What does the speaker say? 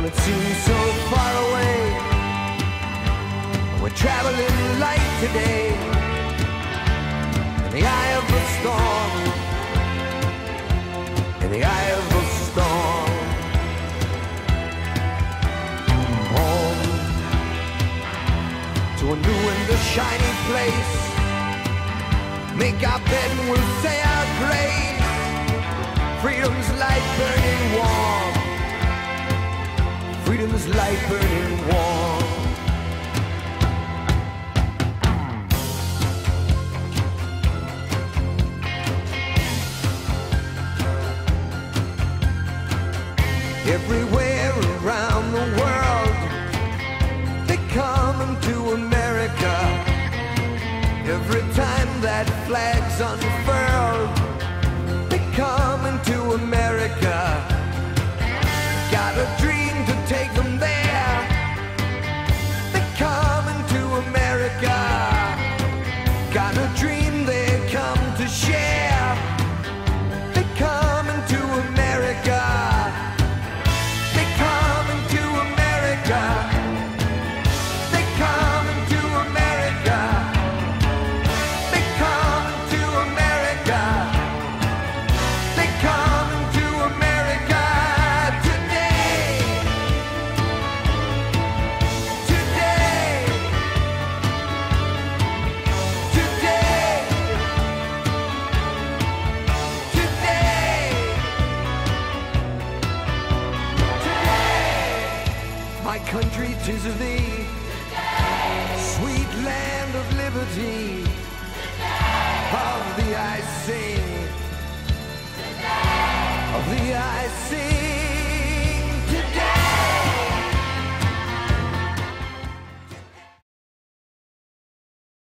Well, it seems so far away. We're traveling light today in the eye of the storm, in the eye of the storm. Home to a new and a shiny place. Make our bed and we'll say our grace. Freedom's light burning warm. Freedom's light burning warm. Everywhere around the world, they come into America. Every time that flag's unfurled, they come into America. Got a dream to take them there. They come into America. Got a dream they come to share. They come into America. They come into America. They come into America. They come into America. They come into America today. Today. Today. Today. My country, 'tis of thee, sweet land of liberty. Of thee I sing, of thee I sing.